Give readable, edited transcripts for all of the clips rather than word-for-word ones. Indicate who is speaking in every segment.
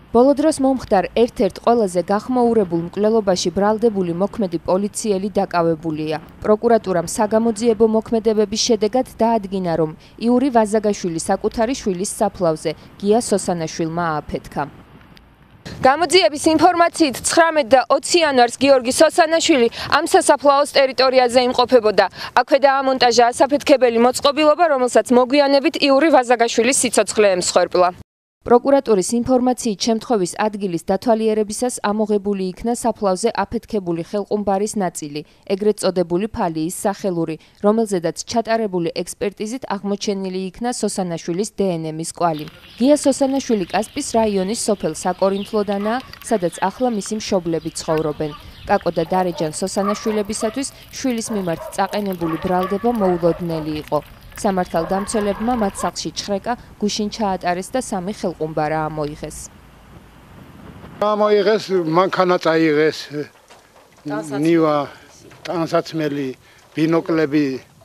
Speaker 1: ბოლო დროს მომხდარ ერთ-ერთ ყველაზე გახმაურებულ მკვლელობაში ბრალდებული მოქმედი პოლიციელი დაკავებულია. პროკურატურამ საგამოძიებო მოქმედებების შედეგად დაადგინა, რომ იური ვაზაგაშვილი საკუთარი შვილის საფლავზე გია სოსანაშვილმა ააფეთქა. გამოძიების ინფორმაციით 19 და 20 იანვარს გიორგი სოსანაშვილი ამ სასაფლაოს ტერიტორიაზე იმყოფებოდა. აქვე დაამონტაჟა ასაფეთქებელი მოწყობილობა, რომელსაც მოგვიანებით იური ვაზაგაშვილის სიცოცხლე ემსხვერპლა. პროკურატურის ინფორმაციით შემთხვევის ადგილის დათვალიერებისას ამოღებული იქნა საფლავზე აფეთქებული ხელყუმბარის ნაწილი, ეგრეთ წოდებული ფალიის სახელური, რომელზედაც ჩატარებული ექსპერტიზით აღმოჩენილი იქნა სოსანაშვილის დნმ-ის კვალი. გია სოსანაშვილი კასპის რაიონის სოფელ საკორინთლოდანაა, სადაც ახლა მისი მშობლები ცხოვრობენ. კაკო და დარეჯან სოსანაშვილებისათვის შვილის მიმართ წაყენებული ბრალდება მოულოდნელი იყო. სამართალდამცველებმა მათ სახლში ჩხრეკა, გუშინ ჩაატარეს და 3 ხელყუმბარა ამოიღეს.
Speaker 2: ამოიღეს, მანქანა წაიღეს, ნივა, ტანსაცმელი, ბინოკლები,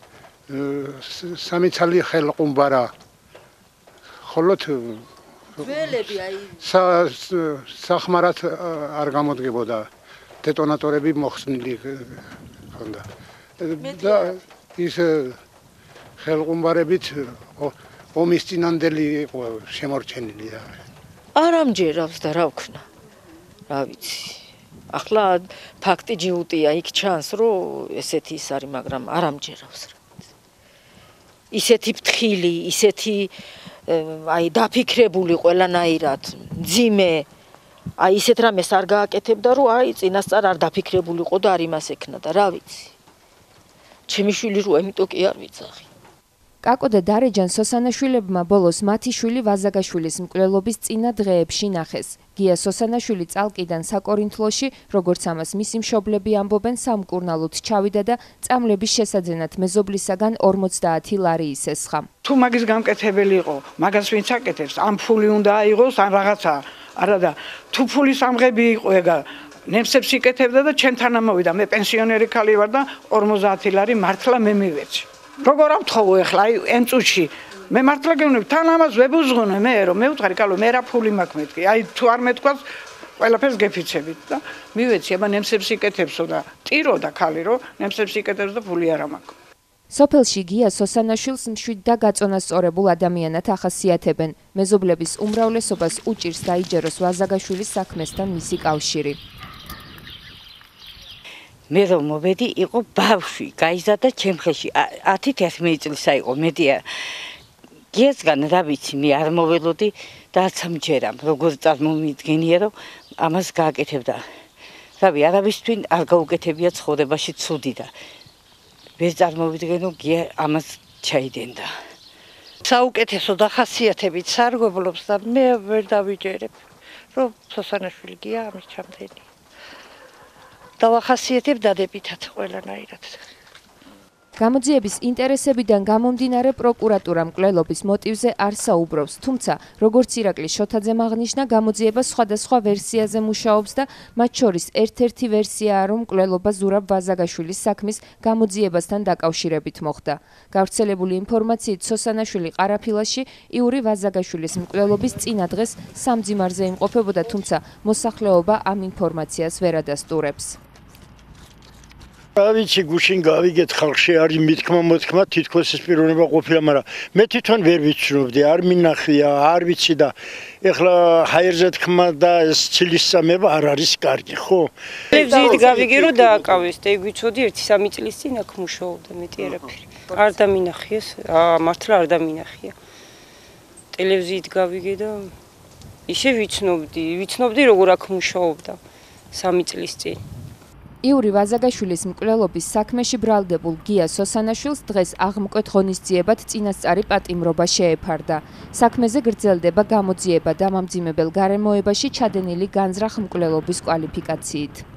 Speaker 2: 3 ცალი ხელყუმბარა. ხოლო
Speaker 3: ძველები აი
Speaker 2: სახმარად არ გამოდგებოდა. დეტონატორები მოხსნილი ჰქონდა. და ის ხელყუმბარებით ომის წინანდელი იყო შემორჩენილი.
Speaker 3: არ ამჯერავს და რა ვქნა. რა ვიცი. ახლა ფაქტი ჯიუტია, იქ ჩანს, რომ ესეთი ის არის, მაგრამ არ ამჯერავს რა. ისეთი ფთხილი, ისეთი აი დაფიქრებული ყველანაირად, ძიმე, აი ისეთ რამეს არ გააკეთებდა, რომ აი წინასწარ არ დაფიქრებულიყო და არ იმას ეკნა და რა ვიცი. ჩემი შვილი როა, იმიტომ კი არ ვიცახი.
Speaker 1: კაკო და დარეჯან სოსანაშვილებმა ბოლოს მათი შვილი ვაზაგაშვილის მკვლელობის წინა დღეებში ნახეს. გია სოსანაშვილი წალკიდან საკორინთლოში, როგორც ამას მისი მშობლები ამბობენ, სამკურნალოდ ჩავიდა და წამლების შესაძენად მეზობლისაგან 50 ლარი ისესხა.
Speaker 4: თუ მაგის გამკეთებელი იყო, მაგას ვინც აკეთებს, ამ ფული უნდა აიღოს, ან რაღაცა, არა და თუ ფულის ამღები იყო ეგა, ნემსებს იკეთებდა და ჩემთან ამოვიდა. მე პენსიონერი ქალი ვარ და 50 ლარი მართლა მე მივეცი. როგორ ამთხოვო ახლა აი ამ წუთში მე მართლა გეუბნები თან ამას ვებუზღუნე მე რომ მე ვუთხარი კალო მე რა ფული მაქვს მეთქი აი თუ არ მეთქვას ყველაფერს გეფიცებით და მივეცი აბა ნემსებს იკეთებსო და ტირო და ქალი რომ ნემსებს იკეთებს და ფული არ მაქვს.
Speaker 1: სოფელში გია სოსანაშვილს მშვიდ და გაწონასწორებულ ადამიანად ახასიათებენ. მეზობლების უმრავლესობას უჭირს დაიჯეროს ვაზაგაშვილის საქმესთან მისი კავშირი.
Speaker 5: მე რომ მოვედი იყო ბავშვი, გაიზარდა ჩემხეში 10-11 წლისა იყო მეტია. გიასგან რა ვიცი, მე არ მოველოდი და არც ამჯერამ, როგორ წარმომიდგენია რომ ამას გააკეთებდა. რავი, არავისთვის არ გაუკეთებია ცხოვრებაში ცუდი და ვერ წარმოვიდგენ რომ გია ამას ჩაიდენდა. საუკეთესო და ხასიათებით სარგებლობს და მე ვერ დავიჯერებ, რომ სოსანაშვილი გია ამის ჩამდენი. დავახასიათებ დადებითად ყველანაირად.
Speaker 1: გამოძიების ინტერესებიდან გამომდინარე პროკურატურა მკვლელობის მოტივზე არ საუბრობს, თუმცა როგორც ირაკლი შოთაძემ აღნიშნა, გამოძიება სხვადასხვა ვერსიაზე მუშაობს და მათ შორის ერთ-ერთი ვერსიაა, რომ მკვლელობა ზურაბ ვაზაგაშვილის საქმის გამოძიებასთან დაკავშირებით მოხდა. გავრცელებული ინფორმაციით სოსანაშვილი ყარაფილაში იური ვაზაგაშვილის მკვლელობის წინა დღეს სამძიმარზე იმყოფებოდა, თუმცა მოსახლეობა ამ ინფორმაციას ვერ ადასტურებს.
Speaker 6: რა ვიცი, გუშინ გავიგეთ ხალხში არის მითქმა მოთქმა, თითქოს ეს პიროვნება ყოფილა, მაგრამ მე თვითონ ვერ ვიცნობდი, არ მინახია, არ ვიცი და ეხლა ჰაერზე თქმა და ეს ცილისწამება არ არის კარგი, ხო?
Speaker 7: ტელევიზიით გავიგე რომ დააკავეს და გვიცოდი 1-3 წლის წინ აქ მუშაობდა მეტი არაფერი. არ დამინახიეს, მართლა არ დამინახია. ტელევიზიით გავიგე და ისე ვიცნობდი როგორ აქ მუშაობდა 3 წლის წინ.
Speaker 1: იური ვაზაგაშვილის მკვლელობის საქმეში ბრალდებულ გია სოსანაშვილს დღეს აღმკვეთ ღონისძიებად წინასწარი პატიმრობა შეეფარდა. საქმეზე გრძელდება გამოძიება და მამძიმებელ გარემოებაში ჩადენილი განზრახ მკვლელობის კვალიფიკაციით.